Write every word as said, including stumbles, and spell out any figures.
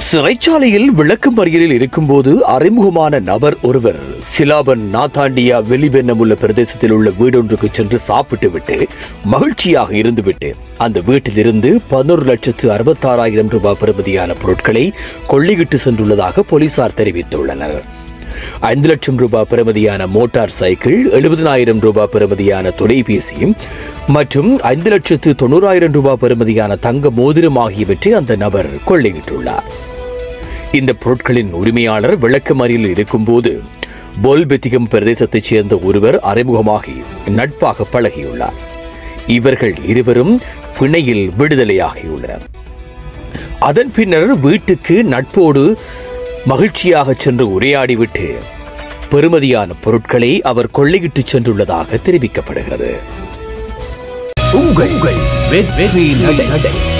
சிறைச்சாலையில் விளக்கமறியலில் இருக்கும்போது அறிமுகமான நபர் ஒருவர் சிலாபன் நாத்தாண்டியா வெளிவென்னமுள்ள பிரதேசத்தில் உள்ள வீடொன்றுக்கு சென்று சாப்பிட்டு விட்டு மகிழ்ச்சியாக இருந்துவிட்டு அந்த வீட்டிலிருந்து பதினொரு லட்சத்து அறுபத்தாறாயிரம் ரூபாய் பெறுமதியான பொருட்களை கொள்ளையிட்டு சென்றுள்ளதாக போலீசார் தெரிவித்துள்ளனர். ஐந்து லட்சம் ரூபாய் பெறுமதியான மோட்டார் சைக்கிள், எழுபதாயிரம் ரூபாய் பெறுமதியான தொலைபேசி மற்றும் ஐந்து லட்சத்து தொண்ணூறாயிரம் ரூபாய் பெறுமதியான தங்க மோதிரம் ஆகியவற்றை அந்த நபர் கொள்ளையிட்டுள்ளார். இந்த பொருட்களின் உரிமையாளர் விளக்கமறியலில் இருக்கும்போது போல்பெத்திகம் பிரதேசத்தைச் சேர்ந்த ஒருவர் அறிமுகமாகி நட்பாக பழகியுள்ளார். இவர்கள் இருவரும் பிணையில் விடுதலையாகியுள்ளனர். அதன் பின்னர் வீட்டுக்கு நட்போடு மகிழ்ச்சியாக சென்று உரையாடிவிட்டு பெறுமதியான பொருட்களை அவர் கொள்ளையிட்டு சென்றுள்ளதாக தெரிவிக்கப்படுகிறது. உங்கள் வெற்றி நடை.